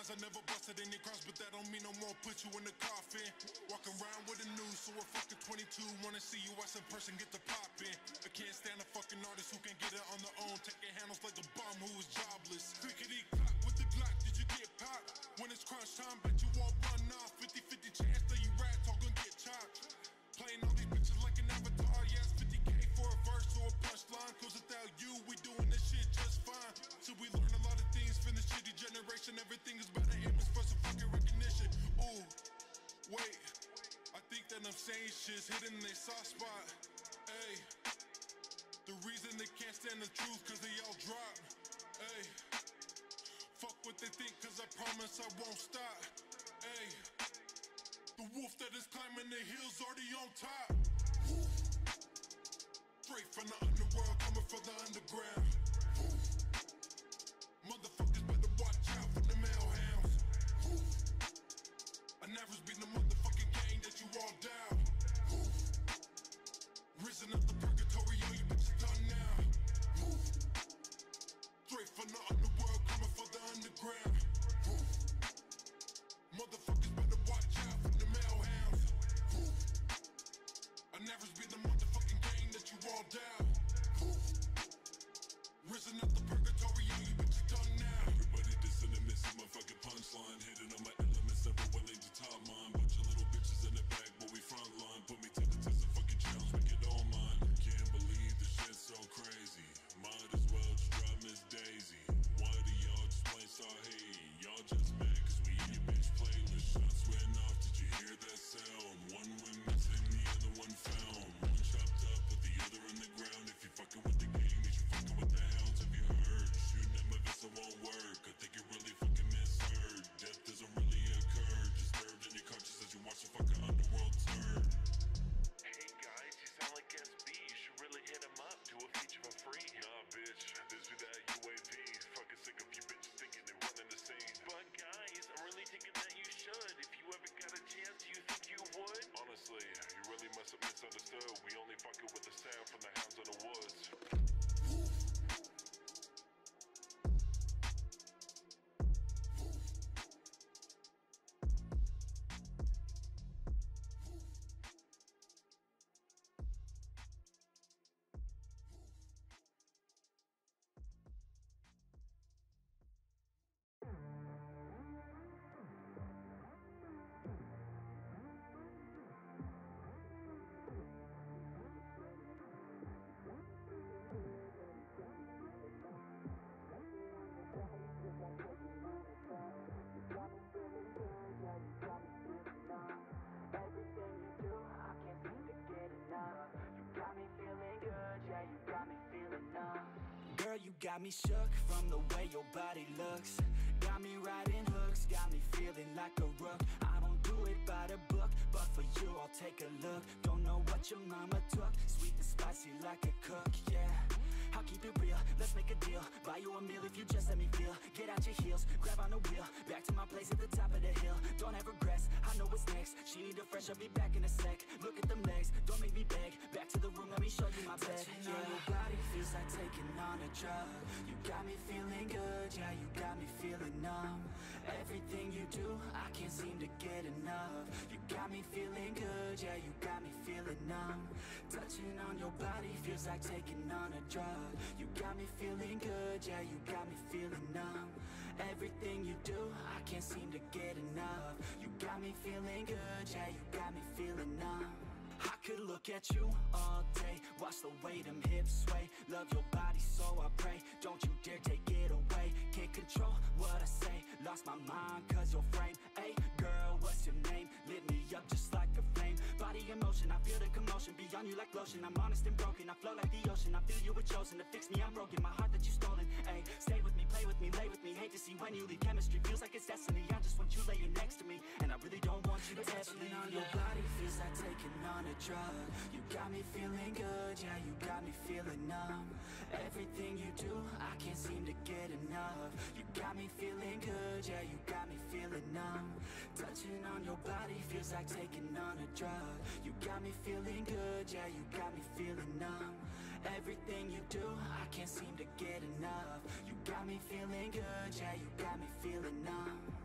times I never busted any cross, but that don't mean no more put you in the coffin. Walking around with a news, so a fucking 22 wanna see you as a person, get the pop in. I can't stand a fucking artist who can get it on their own, taking handles like a bum who is jobless. Clickety clock with the Glock, did you get popped? When it's crunch time, bet you won't run off. 50-50 chance that you rats all gonna get chopped. Playing all these bitches like an avatar, yes, 50K for a verse or a punchline. Cause without you, we doing this shit just fine. So we learn a lot of things from this shitty generation. Everything is better image for some fucking recognition. Ooh, wait, I think that I'm saying shit's hitting their soft spot. Ayy, the reason they can't stand the truth cause they all drop. Ayy, fuck what they think cause I promise I won't stop. Ayy, the wolf that is climbing the hills already on top. Woo. Straight from the underworld, coming from the underground. Woo. Motherfuckers better watch out for the male hounds. Woo. I never been the motherfucking gang that you all down. Woo. Risen up the purgatory, all you bitches done now. Woo. Straight from the underworld, coming from the underground. Woo. Motherfuckers better watch out for the male hounds. Woo. I never been the motherfucking gang that you all down. Woo. Risen up the purgatory, all you bitches done now. Everybody dissing and missing my fucking punchline. Hitting on my elements, everyone leads the top line. Bunch of little bitches in the back, but we front line. Put me to the test of fucking challenge, make it all mine. Can't believe this shit's so crazy. Might as well just drop Miss Daisy. Why do y'all just plain start hating? Y'all just mad cause we in your bitch playlist. Shots went off, did you hear that sound? One went missing, the other one found. One chopped up, put the other on the ground. If you fucking with the gang, means you fucking with the hounds. Have you heard? Shooting at my vessel won't work. I think you really fucking misheard. Death doesn't really occur. Disturbed in your conscience as you watch the fucking underworld turn. Hey guys, you sound like SB. You should really hit him up. Do a feature for free. Nah, bitch. This be that UAV. Fucking sick of you bitches thinking they're running the scene. But guys, I'm really thinking that you should. If you ever got a chance, do you think you would? Honestly, you really must have misunderstood. We only fucking with the sound from the hounds in the woods. Girl, you got me shook from the way your body looks. Got me riding hooks, got me feeling like a rook. I don't do it by the book, but for you I'll take a look. Don't know what your mama took, sweet and spicy like a cook, yeah. I'll keep it real, let's make a deal. Buy you a meal if you just let me feel. Get out your heels, grab on the wheel. Back to my place at the top of the hill. Don't have regrets, I know what's next. She need a fresh, I'll be back in a sec. Look at them legs, don't make me beg. Back to the room, let me show you my bed. Touching on your body feels like taking on a drug. You got me feeling good, yeah, you got me feeling numb. Everything you do, I can't seem to get enough. You got me feeling good, yeah, you got me feeling numb. Touching on your body feels like taking on a drug. You got me feeling good, yeah, you got me feeling numb. Everything you do, I can't seem to get enough. You got me feeling good, yeah, you got me feeling numb. I could look at you all day, watch the way them hips sway. Love your body so I pray, don't you dare take it away. Can't control what I say, lost my mind cause your frame. Hey girl, what's your name? Lit me up just like a flame. Body in motion, I feel the commotion. Beyond you like lotion, I'm honest and broken. I flow like the ocean, I feel you were chosen to fix me, I'm broken. My heart that you stolen, hey. Stay with me, play with me, lay with me. Hate to see when you leave, chemistry feels like it's destiny. I just want you laying next to me, and I really don't want you to ever leave. On your body feels like taking on a drug. You got me feeling good, yeah, you got me feeling numb. Everything you do, I can't seem to get enough. You got me feeling good, yeah, you got me feeling numb. Touching on your body feels like taking on a drug. You got me feeling good, yeah, you got me feeling numb. Everything you do, I can't seem to get enough. You got me feeling good, yeah, you got me feeling numb.